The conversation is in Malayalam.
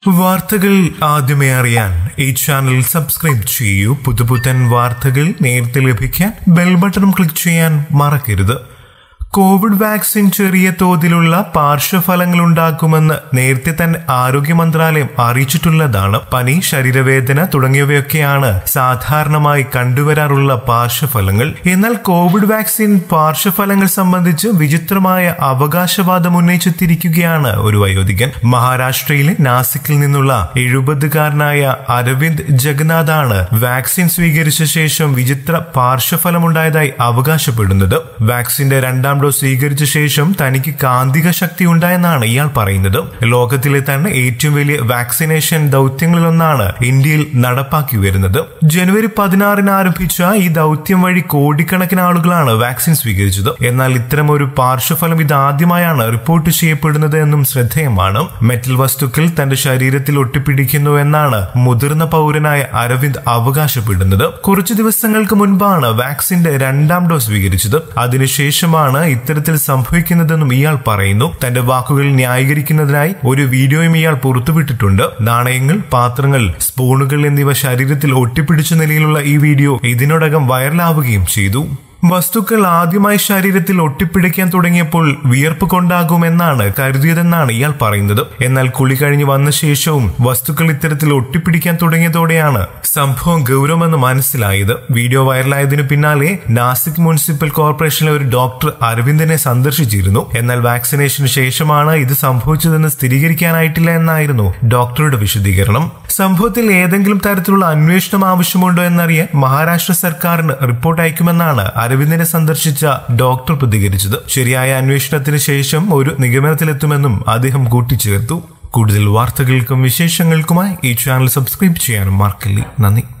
വാർത്തകൾ ആദ്യമേ അറിയാൻ ഈ ചാനൽ സബ്സ്ക്രൈബ് ചെയ്യൂ. പുതുപുത്തൻ വാർത്തകൾ നേരത്തെ ലഭിക്കാൻ ബെൽ ബട്ടൺ ക്ലിക്ക് ചെയ്യാൻ മറക്കരുത്. കോവിഡ് വാക്സിൻ ചെറിയ തോതിലുള്ള പാർശ്വഫലങ്ങൾ ഉണ്ടാക്കുമെന്ന് നേരത്തെ തന്നെ ആരോഗ്യ മന്ത്രാലയം അറിയിച്ചിട്ടുള്ളതാണ്. പനി, ശരീരവേദന തുടങ്ങിയവയൊക്കെയാണ് സാധാരണമായി കണ്ടുവരാറുള്ള പാർശ്വഫലങ്ങൾ. എന്നാൽ കോവിഡ് വാക്സിൻ പാർശ്വഫലങ്ങൾ സംബന്ധിച്ച് വിചിത്രമായ അവകാശവാദം ഉന്നയിച്ചെത്തിയിരിക്കുകയാണ് ഒരു വയോധികൻ. മഹാരാഷ്ട്രയിലെ നാസിക്കിൽ നിന്നുള്ള 70-കാരനായ അരവിന്ദ് ജഗന്നാഥാണ് വാക്സിൻ സ്വീകരിച്ച ശേഷം വിചിത്ര പാർശ്വഫലമുണ്ടായതായി അവകാശപ്പെടുന്നത്. വാക്സിന്റെ രണ്ടാം ഡോസ് സ്വീകരിച്ച ശേഷം തനിക്ക് കാന്തിക ശക്തി ഉണ്ടായെന്നാണ് ഇയാൾ പറയുന്നത്. ലോകത്തിലെ തന്നെ ഏറ്റവും വലിയ വാക്സിനേഷൻ ദൗത്യങ്ങളിലൊന്നാണ് ഇന്ത്യയിൽ നടപ്പാക്കി വരുന്നത്. ജനുവരി 16 ആരംഭിച്ച ഈ ദൗത്യം വഴി കോടിക്കണക്കിന് ആളുകളാണ് വാക്സിൻ സ്വീകരിച്ചത്. എന്നാൽ ഇത്തരം ഒരു പാർശ്വഫലം ഇതാദ്യമായാണ് റിപ്പോർട്ട് ചെയ്യപ്പെടുന്നത് എന്നും ശ്രദ്ധേയമാണ്. മെറ്റൽ വസ്തുക്കൾ തന്റെ ശരീരത്തിൽ ഒട്ടിപ്പിടിക്കുന്നു എന്നാണ് മുതിർന്ന പൗരനായ അരവിന്ദ് അവകാശപ്പെടുന്നത്. കുറച്ചു ദിവസങ്ങൾക്ക് മുൻപാണ് വാക്സിന്റെ രണ്ടാം ഡോസ് സ്വീകരിച്ചത്. അതിനുശേഷമാണ് ഇത്തരത്തിൽ സംഭവിക്കുന്നതെന്നും ഇയാൾ പറയുന്നു. തന്റെ വാക്കുകൾ ന്യായീകരിക്കുന്നതിനായി ഒരു വീഡിയോയും ഇയാൾ പുറത്തുവിട്ടിട്ടുണ്ട്. നാണയങ്ങൾ, പാത്രങ്ങൾ, സ്പൂണുകൾ എന്നിവ ശരീരത്തിൽ ഒട്ടിപ്പിടിച്ച നിലയിലുള്ള ഈ വീഡിയോ ഇതിനോടകം വൈറലാവുകയും ചെയ്തു. വസ്തുക്കൾ ആദ്യമായി ശരീരത്തിൽ ഒട്ടിപ്പിടിക്കാൻ തുടങ്ങിയപ്പോൾ വിയർപ്പ് കൊണ്ടാകുമെന്നാണ് കരുതിയതെന്നാണ് ഇയാൾ പറയുന്നത്. എന്നാൽ കുളി കഴിഞ്ഞ് വന്ന ശേഷവും വസ്തുക്കൾ ഇത്തരത്തിൽ ഒട്ടിപ്പിടിക്കാൻ തുടങ്ങിയതോടെയാണ് സംഭവം ഗൗരവമെന്ന് മനസ്സിലായത്. വീഡിയോ വൈറലായതിനു പിന്നാലെ നാസിക് മുനിസിപ്പൽ കോർപ്പറേഷനിലെ ഒരു ഡോക്ടർ അരവിന്ദിനെ സന്ദർശിച്ചിരുന്നു. എന്നാൽ വാക്സിനേഷന് ശേഷമാണ് ഇത് സംഭവിച്ചതെന്ന് സ്ഥിരീകരിക്കാനായിട്ടില്ല എന്നായിരുന്നു ഡോക്ടറുടെ വിശദീകരണം. സംഭവത്തിൽ ഏതെങ്കിലും തരത്തിലുള്ള അന്വേഷണം ആവശ്യമുണ്ടോ എന്നറിയാൻ മഹാരാഷ്ട്ര സർക്കാരിന് റിപ്പോർട്ട് അയക്കുമെന്നാണ് അരവിന്ദിനെ സന്ദർശിച്ച ഡോക്ടർ പ്രതികരിച്ചത്. ശരിയായ അന്വേഷണത്തിന് ശേഷം ഒരു നിഗമനത്തിലെത്തുമെന്നും അദ്ദേഹം കൂട്ടിച്ചേർത്തു. കൂടുതൽ വാർത്തകൾക്കും വിശേഷങ്ങൾക്കുമായി ഈ ചാനൽ സബ്സ്ക്രൈബ് ചെയ്യാനും മറക്കല്ലേ. നന്ദി.